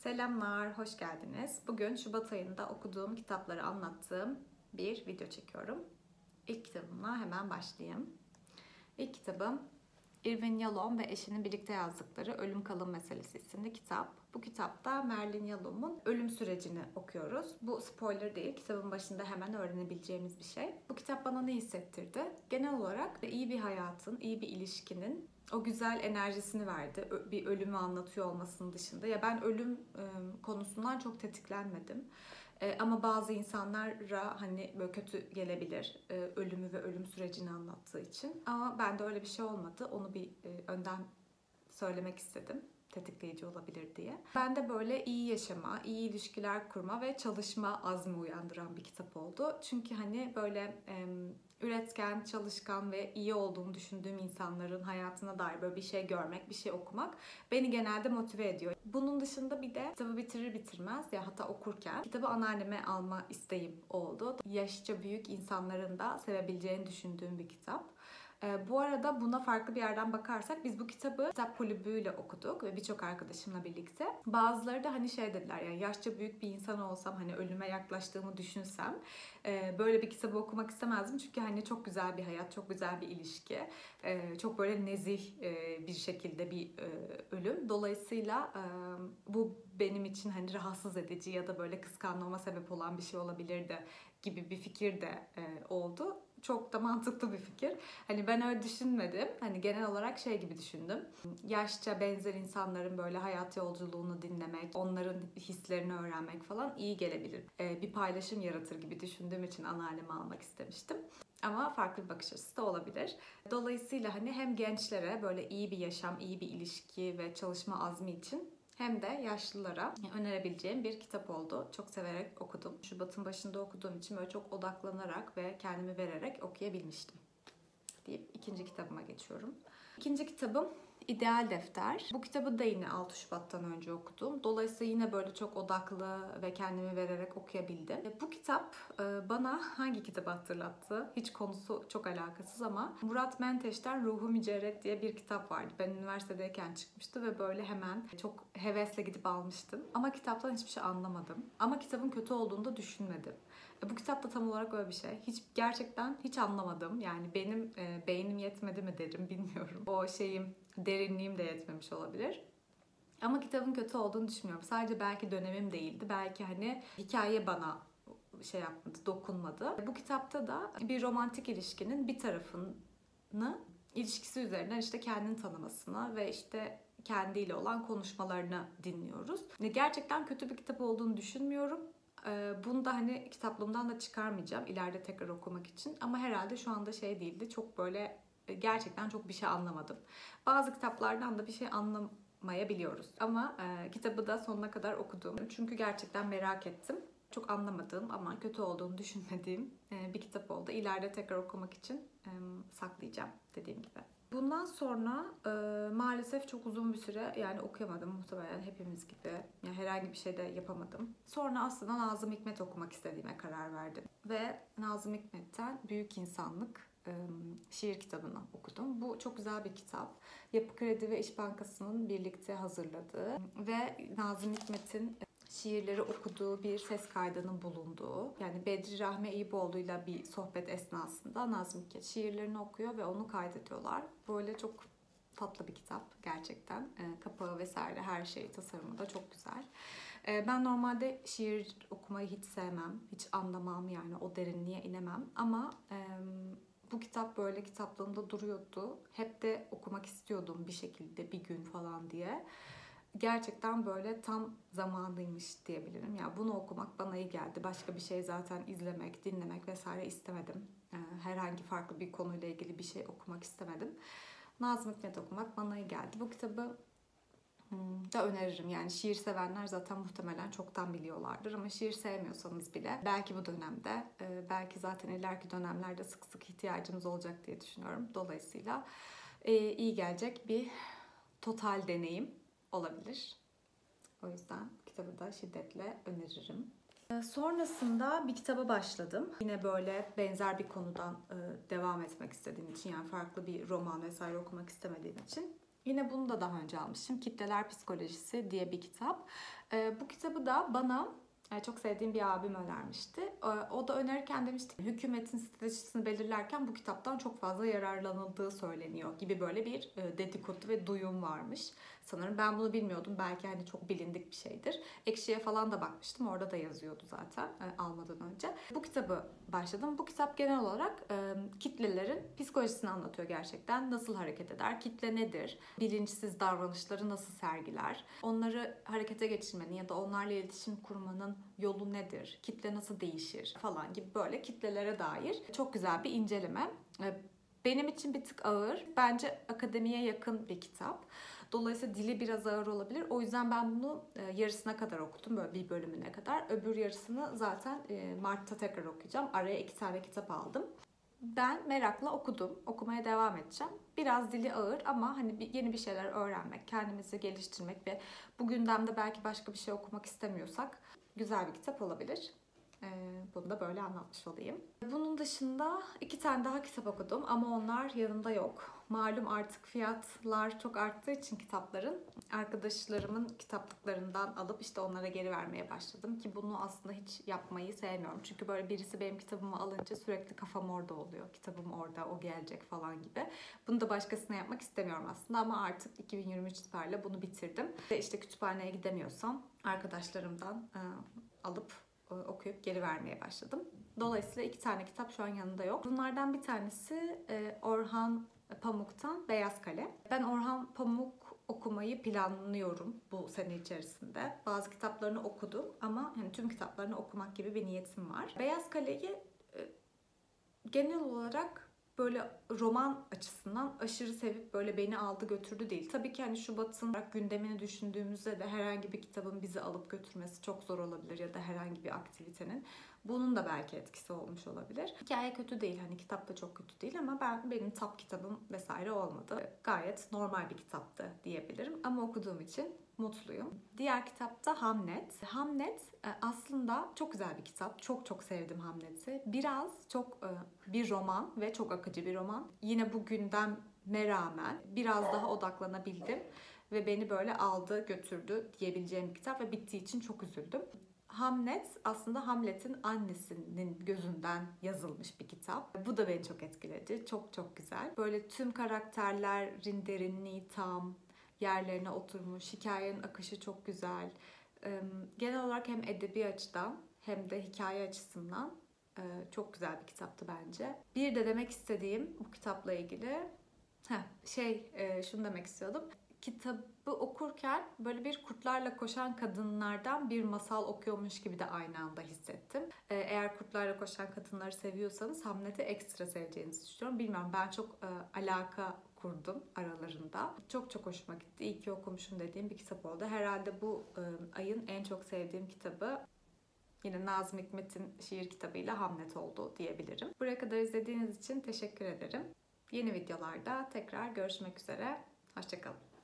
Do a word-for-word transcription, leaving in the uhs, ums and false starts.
Selamlar, hoş geldiniz. Bugün Şubat ayında okuduğum kitapları anlattığım bir video çekiyorum. İlk kitabımla hemen başlayayım. İlk kitabım Irvin Yalom ve eşinin birlikte yazdıkları Ölüm Kalım Meselesi isimli kitap. Bu kitapta Merlin Yalom'un ölüm sürecini okuyoruz. Bu spoiler değil, kitabın başında hemen öğrenebileceğimiz bir şey. Bu kitap bana ne hissettirdi? Genel olarak iyi bir hayatın, iyi bir ilişkinin o güzel enerjisini verdi. Bir ölümü anlatıyor olmasının dışında. Ya ben ölüm konusundan çok tetiklenmedim. Ama bazı insanlara hani böyle kötü gelebilir ölümü ve ölüm sürecini anlattığı için. Ama bende öyle bir şey olmadı. Onu bir önden söylemek istedim. Tetikleyici olabilir diye. Ben de böyle iyi yaşama, iyi ilişkiler kurma ve çalışma azmi uyandıran bir kitap oldu. Çünkü hani böyle e, üretken, çalışkan ve iyi olduğunu düşündüğüm insanların hayatına dair böyle bir şey görmek, bir şey okumak beni genelde motive ediyor. Bunun dışında bir de kitabı bitirir bitirmez ya hatta okurken kitabı anneanneme alma isteğim oldu. Yaşça büyük insanların da sevebileceğini düşündüğüm bir kitap. Ee, bu arada buna farklı bir yerden bakarsak biz bu kitabı kitap kulübüyle okuduk ve birçok arkadaşımla birlikte. Bazıları da hani şey dediler, yani yaşça büyük bir insan olsam hani ölüme yaklaştığımı düşünsem e, böyle bir kitabı okumak istemezdim. Çünkü hani çok güzel bir hayat, çok güzel bir ilişki, e, çok böyle nezih e, bir şekilde bir e, ölüm. Dolayısıyla e, bu benim için hani rahatsız edici ya da böyle kıskanmama sebep olan bir şey olabilirdi gibi bir fikir de e, oldu. Çok da mantıklı bir fikir. Hani ben öyle düşünmedim. Hani genel olarak şey gibi düşündüm. Yaşça benzer insanların böyle hayat yolculuğunu dinlemek, onların hislerini öğrenmek falan iyi gelebilir. Ee, bir paylaşım yaratır gibi düşündüğüm için anneannemi almak istemiştim. Ama farklı bir bakış açısı da olabilir. Dolayısıyla hani hem gençlere böyle iyi bir yaşam, iyi bir ilişki ve çalışma azmi için hem de yaşlılara önerebileceğim bir kitap oldu. Çok severek okudum. Şubat'ın başında okuduğum için böyle çok odaklanarak ve kendimi vererek okuyabilmiştim. Deyip ikinci kitabıma geçiyorum. İkinci kitabım İdeal Defter. Bu kitabı da yine altı Şubat'tan önce okudum. Dolayısıyla yine böyle çok odaklı ve kendimi vererek okuyabildim. Bu kitap bana hangi kitabı hatırlattı? Hiç konusu çok alakasız ama Murat Menteş'ten Ruhu Mücerret diye bir kitap vardı. Ben üniversitedeyken çıkmıştı ve böyle hemen çok hevesle gidip almıştım. Ama kitaptan hiçbir şey anlamadım. Ama kitabın kötü olduğunu da düşünmedim. Bu kitap da tam olarak öyle bir şey. Hiç gerçekten hiç anlamadım. Yani benim e, beynim yetmedi mi derim bilmiyorum. O şeyim, derinliğim de yetmemiş olabilir. Ama kitabın kötü olduğunu düşünmüyorum. Sadece belki dönemim değildi. Belki hani hikaye bana şey yapmadı, dokunmadı. Bu kitapta da bir romantik ilişkinin bir tarafını ilişkisi üzerinden işte kendini tanımasını ve işte kendiyle olan konuşmalarını dinliyoruz. Gerçekten kötü bir kitap olduğunu düşünmüyorum. Bunu da hani kitaplığımdan da çıkarmayacağım ileride tekrar okumak için. Ama herhalde şu anda şey değildi. Çok böyle gerçekten çok bir şey anlamadım. Bazı kitaplardan da bir şey anlamayabiliyoruz. Ama e, kitabı da sonuna kadar okudum. Çünkü gerçekten merak ettim. Çok anlamadığım ama kötü olduğunu düşünmediğim e, bir kitap oldu. İleride tekrar okumak için e, saklayacağım dediğim gibi. Bundan sonra e, maalesef çok uzun bir süre yani okuyamadım muhtemelen hepimiz gibi. Yani herhangi bir şey de yapamadım. Sonra aslında Nazım Hikmet okumak istediğime karar verdim. Ve Nazım Hikmet'ten Büyük İnsanlık e, şiir kitabını okudum. Bu çok güzel bir kitap. Yapı Kredi ve İş Bankası'nın birlikte hazırladığı ve Nazım Hikmet'in şiirleri okuduğu bir ses kaydının bulunduğu, yani Bedri Rahmi Eyüboğlu'yla bir sohbet esnasında Nazım Hikmet şiirlerini okuyor ve onu kaydediyorlar. Böyle çok tatlı bir kitap gerçekten. E, kapağı vesaire her şey, tasarımı da çok güzel. E, ben normalde şiir okumayı hiç sevmem, hiç anlamam, yani o derinliğe inemem ama e, bu kitap böyle kitaplığımda duruyordu. Hep de okumak istiyordum bir şekilde bir gün falan diye. Gerçekten böyle tam zamanıymış diyebilirim. Ya yani bunu okumak bana iyi geldi. Başka bir şey zaten izlemek, dinlemek vesaire istemedim. Herhangi farklı bir konuyla ilgili bir şey okumak istemedim. Nazım Hikmet okumak bana iyi geldi. Bu kitabı da öneririm. Yani şiir sevenler zaten muhtemelen çoktan biliyorlardır ama şiir sevmiyorsanız bile belki bu dönemde, belki zaten ileriki dönemlerde sık sık ihtiyacımız olacak diye düşünüyorum. Dolayısıyla iyi gelecek bir total deneyim olabilir. O yüzden kitabı da şiddetle öneririm. Sonrasında bir kitaba başladım. Yine böyle benzer bir konudan devam etmek istediğim için, yani farklı bir roman vesaire okumak istemediğim için. Yine bunu da daha önce almışım. Kitleler Psikolojisi diye bir kitap. Ee, bu kitabı da bana çok sevdiğim bir abim önermişti. O da önerirken demişti ki hükümetin stratejisini belirlerken bu kitaptan çok fazla yararlanıldığı söyleniyor gibi böyle bir dedikodu ve duyum varmış. Sanırım ben bunu bilmiyordum. Belki hani çok bilindik bir şeydir. Ekşi'ye falan da bakmıştım. Orada da yazıyordu zaten almadan önce. Bu kitabı başladım. Bu kitap genel olarak kitlelerin psikolojisini anlatıyor gerçekten. Nasıl hareket eder? Kitle nedir? Bilinçsiz davranışları nasıl sergiler? Onları harekete geçirmenin ya da onlarla iletişim kurmanın yolu nedir? Kitle nasıl değişir? Falan gibi böyle kitlelere dair çok güzel bir inceleme. Benim için bir tık ağır. Bence akademiye yakın bir kitap. Dolayısıyla dili biraz ağır olabilir. O yüzden ben bunu yarısına kadar okudum. Böyle bir bölümüne kadar. Öbür yarısını zaten Mart'ta tekrar okuyacağım. Araya iki tane kitap aldım. Ben merakla okudum. Okumaya devam edeceğim. Biraz dili ağır ama hani yeni bir şeyler öğrenmek, kendimizi geliştirmek ve bu gündemde belki başka bir şey okumak istemiyorsak güzel bir kitap olabilir. Bunu da böyle anlatmış olayım. Bunun dışında iki tane daha kitap okudum ama onlar yanımda yok. Malum artık fiyatlar çok arttığı için kitapların arkadaşlarımın kitaplıklarından alıp işte onlara geri vermeye başladım ki bunu aslında hiç yapmayı sevmiyorum. Çünkü böyle birisi benim kitabımı alınca sürekli kafam orada oluyor. Kitabım orada, o gelecek falan gibi. Bunu da başkasına yapmak istemiyorum aslında ama artık iki bin yirmi üç itibariyle bunu bitirdim. Ve işte kütüphaneye gidemiyorsam arkadaşlarımdan alıp okuyup geri vermeye başladım. Dolayısıyla iki tane kitap şu an yanında yok. Bunlardan bir tanesi Orhan Pamuk'tan Beyaz Kale. Ben Orhan Pamuk okumayı planlıyorum bu sene içerisinde. Bazı kitaplarını okudum ama hani tüm kitaplarını okumak gibi bir niyetim var. Beyaz Kale'yi genel olarak böyle roman açısından aşırı sevip böyle beni aldı götürdü değil. Tabii ki hani Şubat'ın gündemini düşündüğümüzde de herhangi bir kitabın bizi alıp götürmesi çok zor olabilir ya da herhangi bir aktivitenin. Bunun da belki etkisi olmuş olabilir. Hikaye kötü değil, hani kitap da çok kötü değil ama ben benim top kitabım vesaire olmadı. Gayet normal bir kitaptı diyebilirim ama okuduğum için mutluyum. Diğer kitap da Hamlet. Hamlet aslında çok güzel bir kitap. Çok çok sevdim Hamlet'i. Biraz çok bir roman ve çok akıcı bir roman. Yine bu gündeme rağmen biraz daha odaklanabildim ve beni böyle aldı götürdü diyebileceğim bir kitap ve bittiği için çok üzüldüm. Hamlet aslında Hamlet'in annesinin gözünden yazılmış bir kitap. Bu da beni çok etkiledi. Çok çok güzel. Böyle tüm karakterlerin derinliği tam, yerlerine oturmuş. Hikayenin akışı çok güzel. Genel olarak hem edebi açıdan hem de hikaye açısından çok güzel bir kitaptı bence. Bir de demek istediğim bu kitapla ilgili heh, şey şunu demek istiyordum. Kitabı okurken böyle bir kurtlarla koşan kadınlardan bir masal okuyormuş gibi de aynı anda hissettim. Eğer kurtlarla koşan kadınları seviyorsanız Hamlet'i ekstra seveceğinizi düşünüyorum. Bilmiyorum, ben çok e, alaka kurdum aralarında. Çok çok hoşuma gitti. İyi ki okumuşum dediğim bir kitap oldu. Herhalde bu e, ayın en çok sevdiğim kitabı yine Nazım Hikmet'in şiir kitabıyla Hamlet oldu diyebilirim. Buraya kadar izlediğiniz için teşekkür ederim. Yeni videolarda tekrar görüşmek üzere. Hoşça kalın.